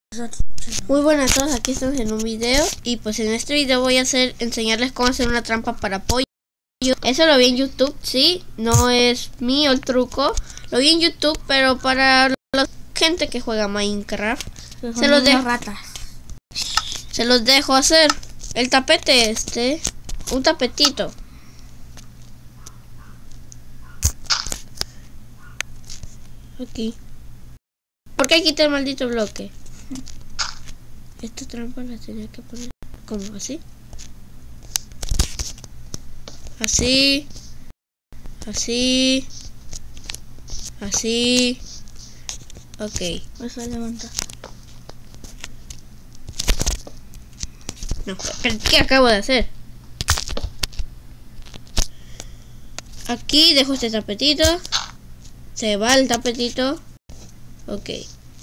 Muy buenas a todos, aquí estamos en un video. Y pues en este video voy a enseñarles cómo hacer una trampa para pollo. Eso lo vi en YouTube, sí, no es mío el truco. Lo vi en YouTube, pero para la gente que juega Minecraft se los dejo hacer. El tapete un tapetito. Aquí. ¿Por qué quité el maldito bloque? Esta trampa la tenía que poner como así. Así. Así. Así. Ok. Eso levanta. No, ¿qué acabo de hacer? Aquí dejo este tapetito. Se va el tapetito. Ok.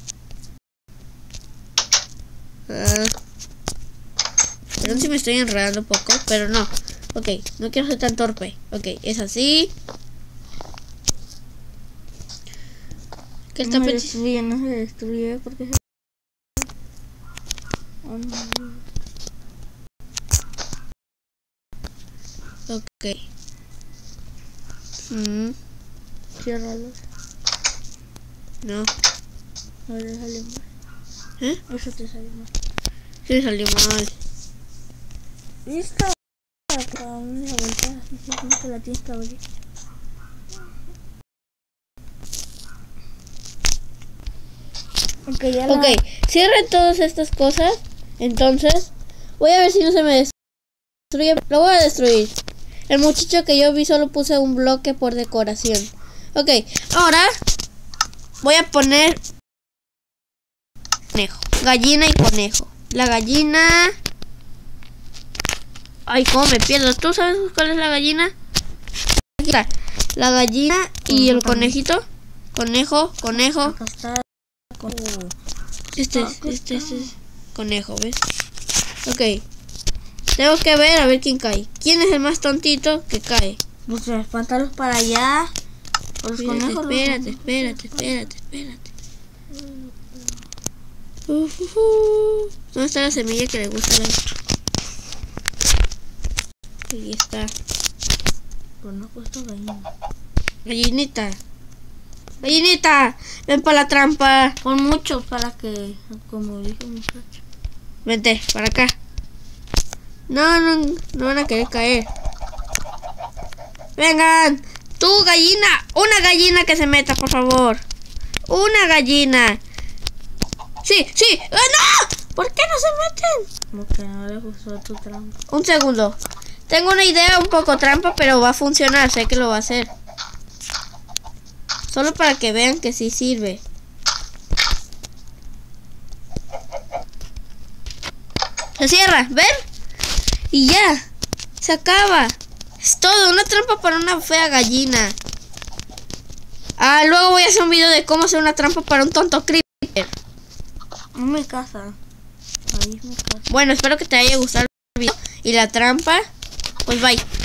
Perdón si me estoy enredando un poco, pero no. Ok, no quiero ser tan torpe. Ok, es así. Que el tapete no se destruye porque se... Ok. Ciérralo. No. No le salió mal. ¿Eh? Eso te salió mal. Sí, salió mal. Listo. Acá una vuelta. No te la tienes que abrir. Ok, cierren todas estas cosas. Entonces, voy a ver si no se me destruye. Lo voy a destruir. El muchacho que yo vi solo puse un bloque por decoración. Ok, ahora voy a poner conejo, gallina y conejo. La gallina... Ay, cómo me pierdo. ¿Tú sabes cuál es la gallina? Aquí está. La gallina y el conejito. Conejo. Acá está. Este es conejo, ¿ves? Ok. Tengo que ver a ver quién cae. ¿Quién es el más tontito que cae? Pues espántalos para allá. Los conejos. Espérate. ¿Dónde está la semilla que le gusta a esto? Ahí está. Pues no he puesto gallina. Gallinita, ven para la trampa. Pon mucho para que, como dijo el muchacho. Vente, para acá. No van a querer caer. Vengan. Tú, gallina. Una gallina que se meta, por favor. Una gallina. Sí. ¡No! ¿Por qué no se meten? Porque no les gustó tu trampa. Un segundo. Tengo una idea un poco trampa, pero va a funcionar. Sé que lo va a hacer. Solo para que vean que sí sirve. Se cierra, ¿ven? Y ya. Se acaba. Es todo. Una trampa para una fea gallina. Luego voy a hacer un video de cómo hacer una trampa para un tonto creeper. En mi casa. Ahí es mi casa. Bueno, espero que te haya gustado el video. Y la trampa. Pues bye.